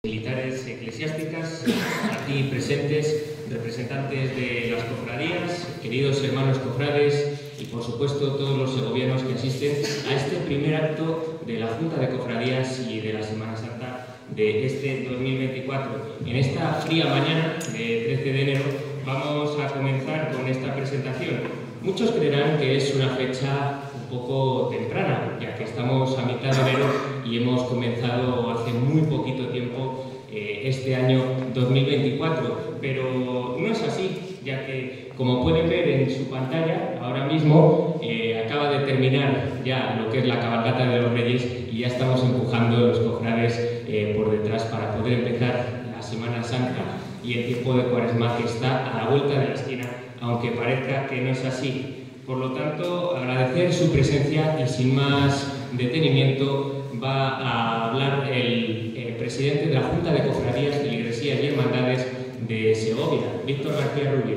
Militares eclesiásticas, aquí presentes, representantes de las cofradías, queridos hermanos cofrades y por supuesto todos los segovianos que asisten a este primer acto de la Junta de Cofradías y de la Semana Santa de este 2024. En esta fría mañana de 13 de enero vamos a comenzar con esta presentación. Muchos creerán que es una fecha un poco temprana, ya que estamos a mitad de enero y hemos comenzado hace muy poquito tiempo este año 2024, pero no es así, ya que, como pueden ver en su pantalla, ahora mismo acaba de terminar ya lo que es la cabalgata de los Reyes y ya estamos empujando los cofrades por detrás para poder empezar la Semana Santa y el tiempo de Cuaresma que está a la vuelta de la esquina, aunque parezca que no es así. Por lo tanto, agradecer su presencia y sin más detenimiento va a hablar el presidente de la Junta de Cofradías, Feligresías y Hermandades de Segovia, Víctor García Rubio.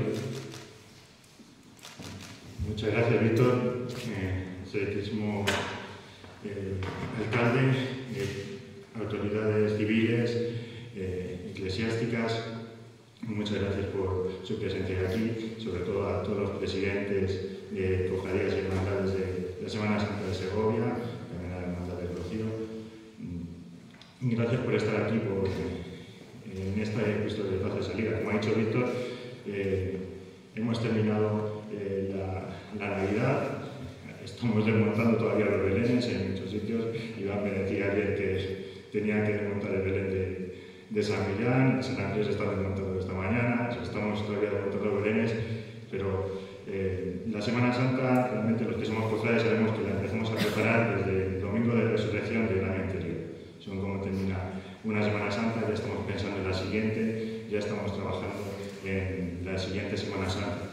Muchas gracias, Víctor. Excelentísimo alcalde, autoridades civiles, eclesiásticas, muchas gracias por su presencia aquí, sobre todo a todos los presidentes de cofradías y hermandades de la Semana Santa de Segovia, también a la Hermandad del Rocío. Gracias por estar aquí en esta epistola de fase de salida. Como ha dicho Víctor, hemos terminado la Navidad, estamos desmontando todavía los belenes en muchos sitios. Iván me decía ayer que tenía que desmontar el belén de San Millán, San Andrés está desmontando esta mañana, estamos todavía desmontando los belenes, pero la Semana Santa, realmente los que somos cofrades sabemos que la empezamos a preparar desde el domingo de resurrección del año anterior. Son como termina una Semana Santa, ya estamos pensando en la siguiente, ya estamos trabajando en la siguiente Semana Santa.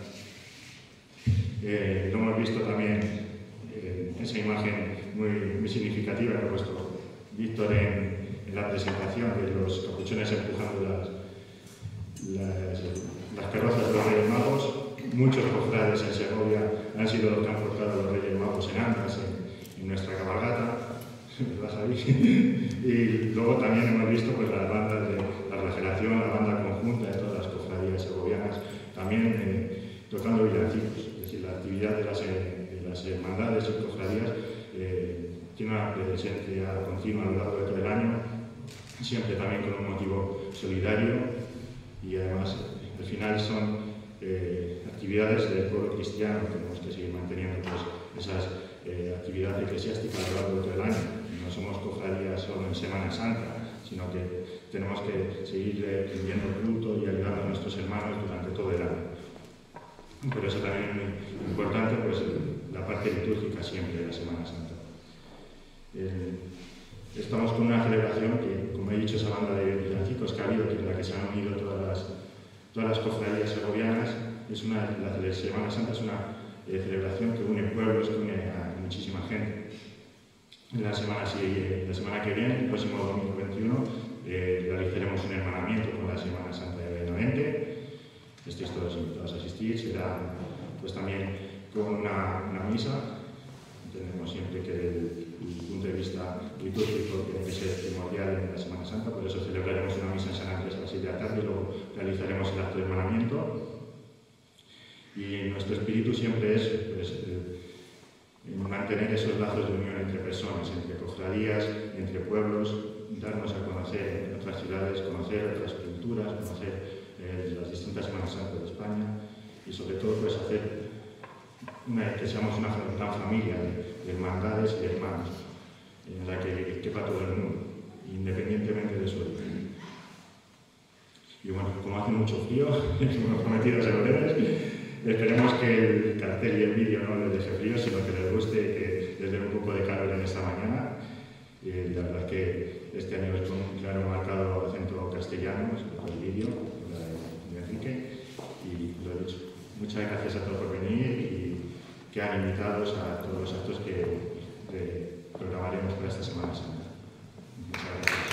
Lo hemos visto también esa imagen muy significativa que ha puesto Víctor en la presentación de los capuchones empujando las carrozas de los Reyes Magos. Muchos cofrades en Segovia han sido los que han portado a los Reyes Magos en andas en nuestra cabalgata, ¿verdad, Javi? Y luego también hemos visto pues, las bandas de la refelación, la banda conjunta de todas las cofradías segovianas, también tocando villancicos. Es decir, la actividad de las hermandades y cofradías tiene una presencia continua a lo largo de todo el año, siempre también con un motivo solidario y además al final son actividades del pueblo cristiano. Tenemos que seguir manteniendo pues, esas actividades eclesiásticas a lo largo de todo el año. No somos cofradías solo en Semana Santa, sino que tenemos que seguir rindiendo culto y ayudando a nuestros hermanos durante todo el año. Por eso también es muy importante pues, la parte litúrgica siempre de la Semana Santa. Estamos con una celebración que, como he dicho, esa banda de villancicos que ha habido, que en la que se han unido todas las cofradías segovianas, la Semana Santa es una celebración que une pueblos, que une a muchísima gente. La semana que viene, el próximo domingo 21, realizaremos un hermanamiento con la Semana Santa de Benavente. Estáis todos invitados a asistir. Será pues, también con una misa. Entendemos siempre que el punto de vista litúrgico tiene que ser primordial en la Semana Santa, por eso celebraremos una misa en San Andrés a las 7 de la tarde y luego realizaremos el acto de hermanamiento. Y nuestro espíritu siempre es pues, mantener esos lazos de unión entre personas, entre cofradías, entre pueblos, darnos a conocer en otras ciudades, conocer otras culturas, conocer las distintas Semanas Santas de España y sobre todo pues, hacer que seamos una gran familia de hermandades y de hermanos en la que quepa todo el mundo, independientemente de su origen. Y bueno, como hace mucho frío, hemos prometido ser breves. Esperemos que el cartel y el vídeo no les deje frío, sino que les guste y que les dé un poco de calor en esta mañana. Y la verdad es que este año es con un claro marcado acento castellano, el vídeo, de Enrique. Y lo he dicho, muchas gracias a todos por venir y quedan invitados a todos los actos que programaremos para esta Semana Santa. Muchas gracias.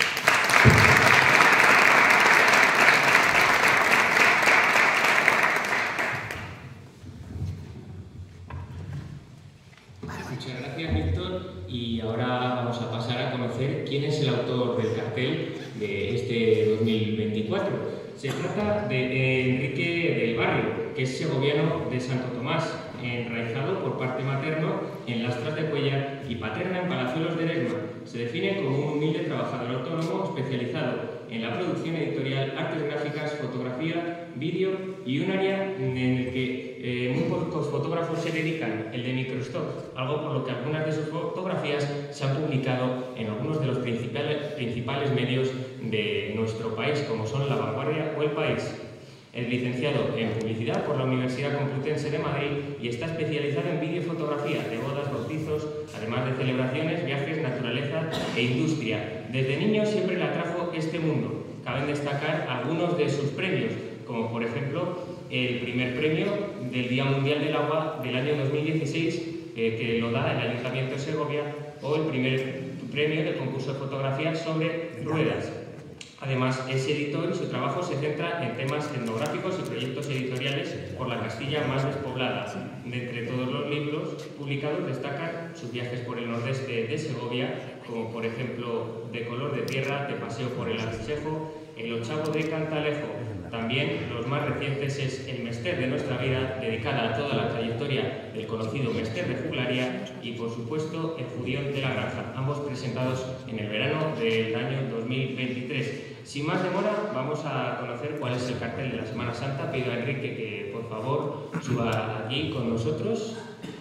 Muchas gracias, Víctor. Y ahora vamos a pasar a conocer quién es el autor del cartel de este este 2024. Se trata de Enrique del Barrio, que es segoviano de Santo Tomás, enraizado por parte materno en Lastras de Cuéllar y paterna en Palazuelos de Eresma. Se define como un humilde trabajador autónomo especializado en la producción editorial, artes gráficas, fotografía, vídeo y un área en el que muy pocos fotógrafos se dedican, el de microstock, algo por lo que algunas de sus fotografías se han publicado en algunos de los principales medios de nuestro país, como son La Vanguardia o El País. Es licenciado en Publicidad por la Universidad Complutense de Madrid y está especializado en videofotografía de bodas, bautizos, además de celebraciones, viajes, naturaleza e industria. Desde niño siempre le atrajo este mundo. Caben destacar algunos de sus premios, como por ejemplo el primer premio del Día Mundial del Agua del año 2016, que lo da el Ayuntamiento de Segovia, o el primer premio del concurso de fotografía sobre ruedas. Además, es editor y su trabajo se centra en temas etnográficos y proyectos editoriales por la Castilla más despoblada. De entre todos los libros publicados destacan sus viajes por el nordeste de Segovia, como por ejemplo De color de tierra, De paseo por el Alcejo, El ochavo de Cantalejo. También los más recientes es El Mester de nuestra vida, dedicada a toda la trayectoria del conocido Mester de Juglaría, y por supuesto El Judío de la Granja, ambos presentados en el verano del año 2023. Sin más demora, vamos a conocer cuál es el cartel de la Semana Santa. Pido a Enrique que por favor suba aquí con nosotros.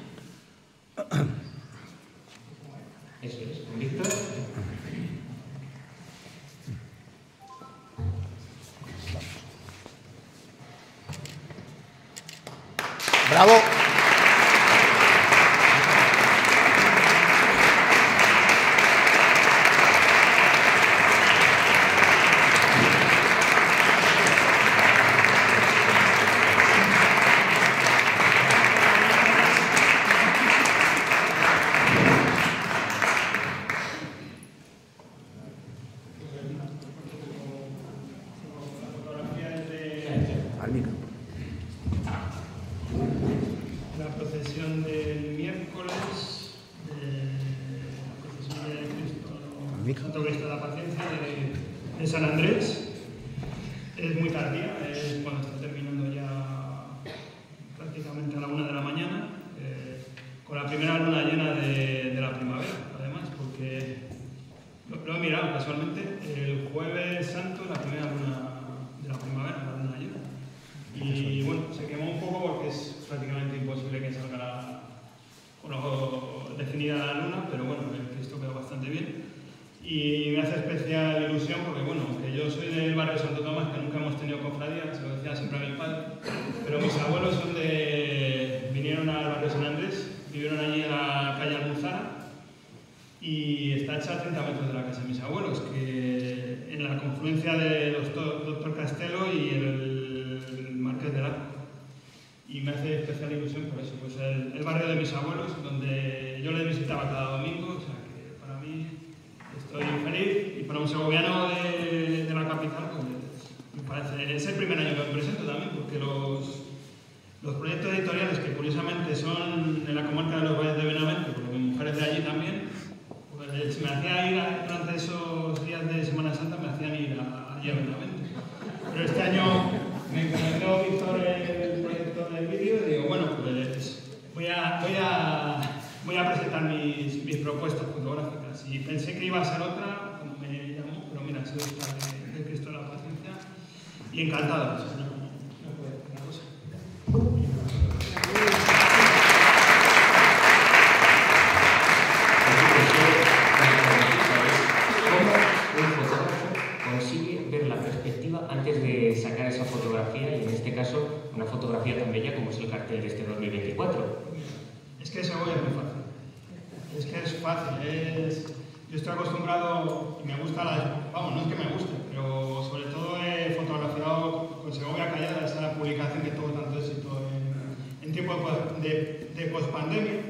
Eso es, con Víctor. ¡Bravo! La procesión del miércoles, la procesión de Cristo, Santo Cristo de la Paciencia de San Andrés. Es muy tardía, es cuando está terminando ya prácticamente a la 1 de la mañana, con la primera luna llena de la primavera, además, porque lo he mirado casualmente, el Jueves Santo es la primera luna de la primavera, la luna llena. Y bueno, se quemó un poco porque es prácticamente imposible que salga con lo definida la luna, pero bueno, el Cristo quedó bastante bien. Y me hace especial ilusión porque, bueno, que yo soy del barrio de Santo Tomás, que nunca hemos tenido cofradía, se lo decía siempre a mi padre, pero mis abuelos vinieron al barrio de San Andrés, vivieron allí en la calle Almuzara, y está hecha a 30 metros de la casa de mis abuelos, que en la confluencia de Doctor Castelo y el Marqués del Arco. Y me hace especial ilusión por eso, pues el barrio de mis abuelos, donde yo les visitaba cada domingo, o sea que para mí estoy feliz, y para un segoviano de la capital, pues me parece, es el primer año que me presento también, porque los proyectos editoriales, que curiosamente son en la comarca de los Valles de Benavente, porque mi mujer es de allí también, pues me hacía ir durante esos días de Semana Santa, me hacían ir allí a Benavente. Pero este año me encomendó Víctor el proyecto del vídeo y digo, bueno, pues voy a presentar mis propuestas fotográficas. Y pensé que iba a ser otra cuando me llamó, pero mira, ha sido esta de Cristo de la Paciencia. Y encantado, o sea, no puede ser una cosa. Consigue ver la perspectiva antes de sacar esa fotografía, y en este caso una fotografía tan bella como es el cartel de este 2024. Es que Segovia es muy fácil. Es que es fácil. Yo estoy acostumbrado y me gusta vamos, no es que me guste, pero sobre todo he fotografiado con Segovia Callada, esa publicación que tuvo tanto éxito en tiempo de pospandemia.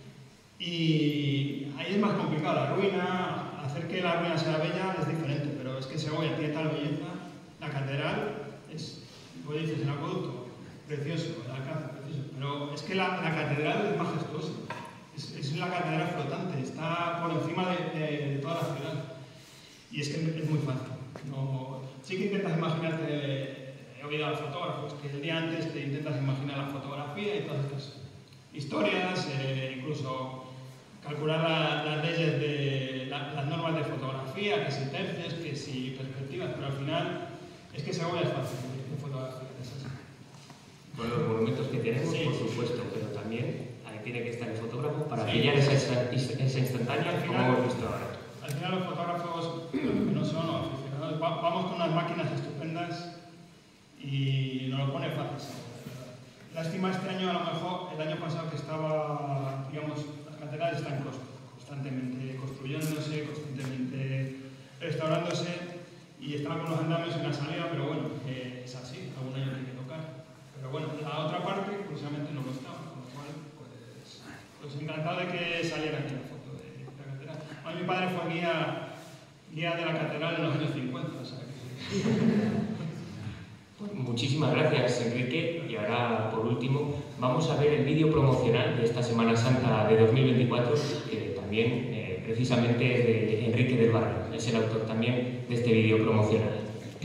Y ahí es más complicado. La ruina, hacer que la ruina sea bella es diferente, pero es que Segovia tiene tal belleza. La catedral es, como dices, el acueducto, precioso, el alcázar, precioso, pero es que la catedral es majestuosa. Es la catedral flotante, está por encima de toda la ciudad. Y es que es muy fácil. No, sí que intentas imaginarte, he oído a los fotógrafos, que el día antes te intentas imaginar la fotografía y todas estas historias, incluso calcular las leyes de las normas de fotografía, que si tercios, que si perspectivas, pero al final es que Segovia es fácil de fotografía. Con los monumentos que tenemos, sí, por supuesto, pero también ahí tiene que estar el fotógrafo para pillar esa instantánea, como hemos visto ahora. Al final los fotógrafos, que no son aficionados, vamos con unas máquinas estupendas y nos lo pone fácil. Lástima este año, a lo mejor, el año pasado que estaba, digamos, las catedrales están constantemente construyéndose, constantemente restaurándose y estaba con los andamios en la salida, pero bueno, es así, algún año tiene que tocar. Pero bueno, la otra parte, curiosamente, no lo estaba, con lo cual, pues encantado de que saliera aquí la foto de la catedral. A mi padre fue guía de la catedral en los años 50, o sea que... Muchísimas gracias, Enrique. Y ahora, por último, vamos a ver el vídeo promocional de esta Semana Santa de 2024, que también, precisamente, es de Enrique del Barrio. Es el autor también de este vídeo promocional.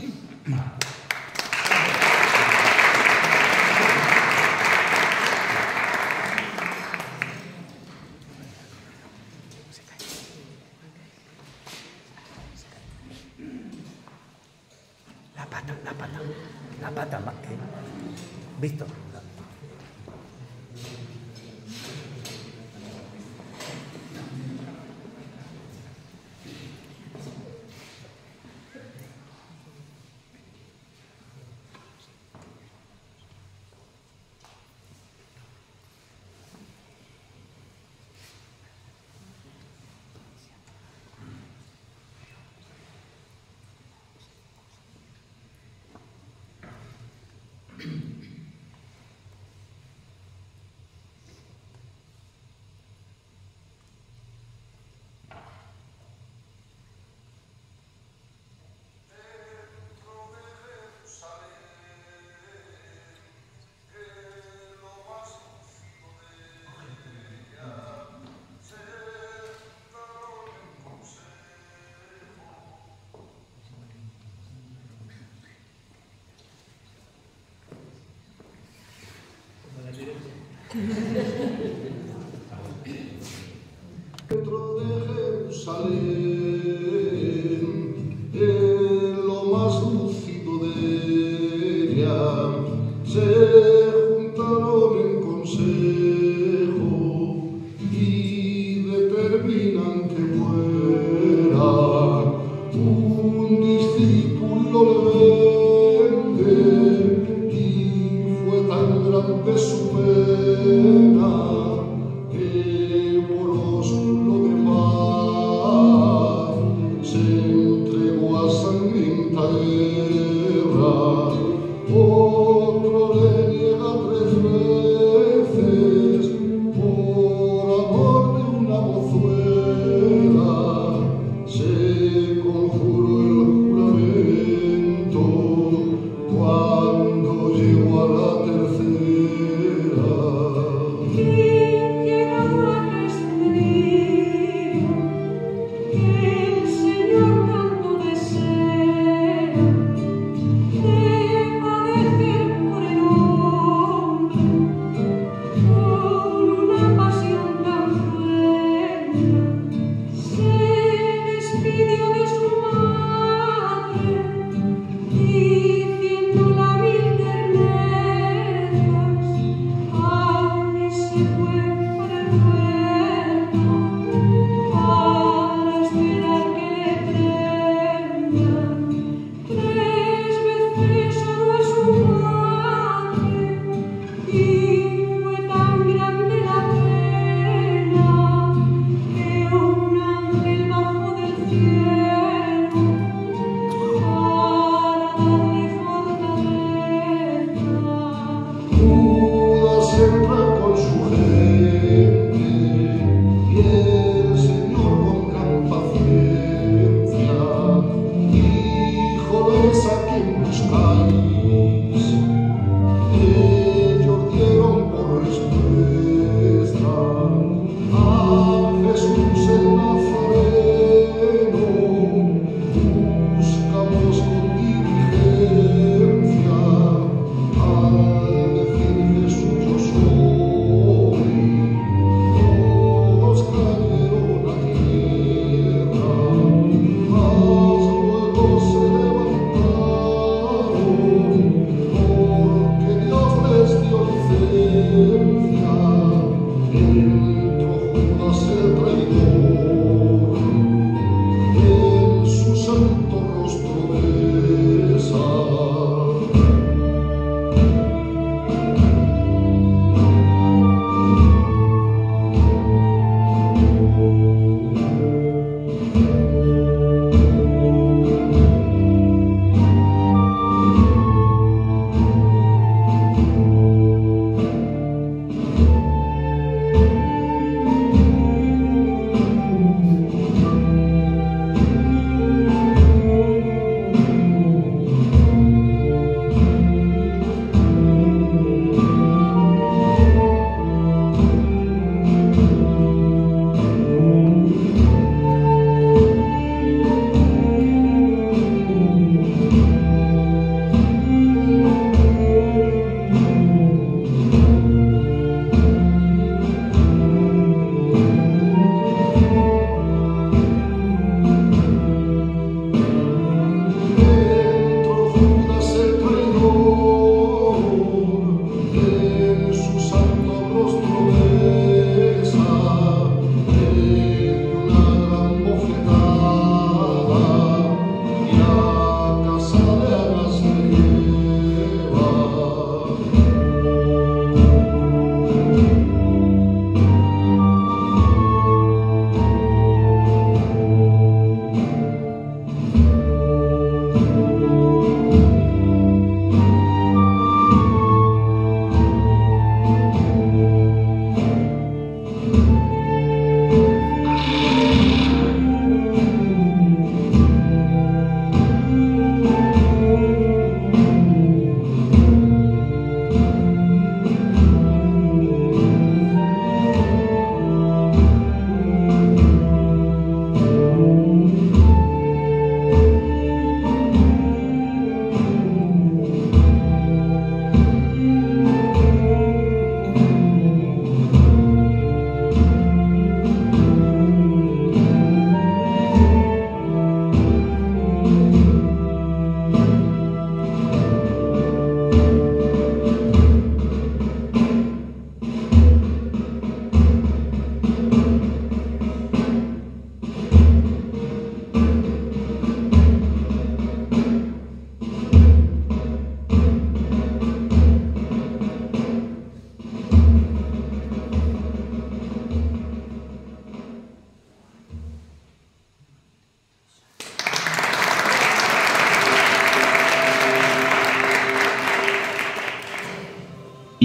La pata, Víctor. Dentro de Jerusalén, en lo más lúcido de ella, se juntaron en consejo y determinan que muera un discípulo rebelde, y fue tan grande su pena que por lo demás se entregó a sangrienta guerra. Otro le niega 3 veces por amor de una mozuela. Se conjuró el juramento cuando llegó a la tercera.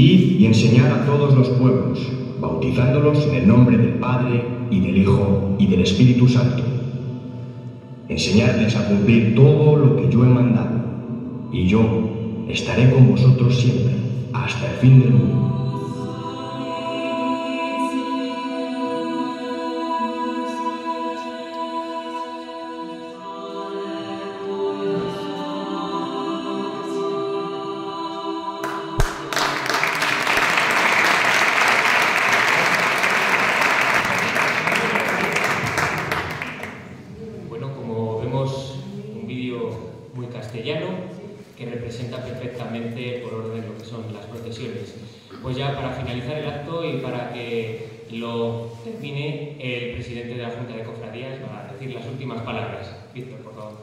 Id y enseñad a todos los pueblos, bautizándolos en el nombre del Padre, y del Hijo, y del Espíritu Santo. Enseñadles a cumplir todo lo que yo he mandado, y yo estaré con vosotros siempre, hasta el fin del mundo. Que representa perfectamente por orden lo que son las procesiones. Pues ya para finalizar el acto y para que lo termine, el presidente de la Junta de Cofradías va a decir las últimas palabras. Víctor, por favor.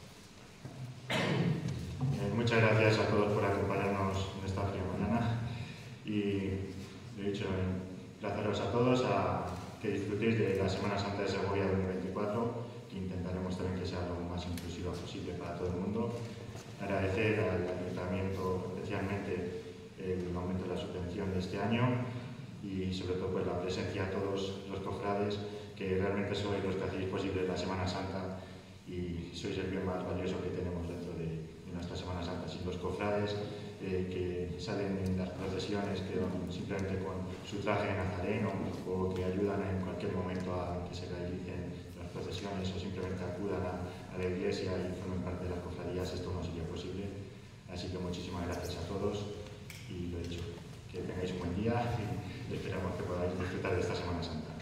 Muchas gracias a todos por acompañarnos en esta fría mañana y he dicho emplazaros a todos a que disfrutéis de la Semana Santa de Segovia 2024, que intentaremos también que sea lo más inclusiva posible para todo el mundo. Agradecer al Ayuntamiento especialmente el aumento de la subvención de este año y sobre todo pues, la presencia de todos los cofrades, que realmente sois los que hacéis posible la Semana Santa y sois el bien más valioso que tenemos dentro de nuestra Semana Santa. Sin los cofrades que salen en las procesiones, que van simplemente con su traje de nazareno o que ayudan en cualquier momento a que se realicen las procesiones o simplemente acudan a la iglesia y formen parte de las cofradías, esto no sería posible. Así que muchísimas gracias a todos y lo dicho, que tengáis un buen día y esperamos que podáis disfrutar de esta Semana Santa.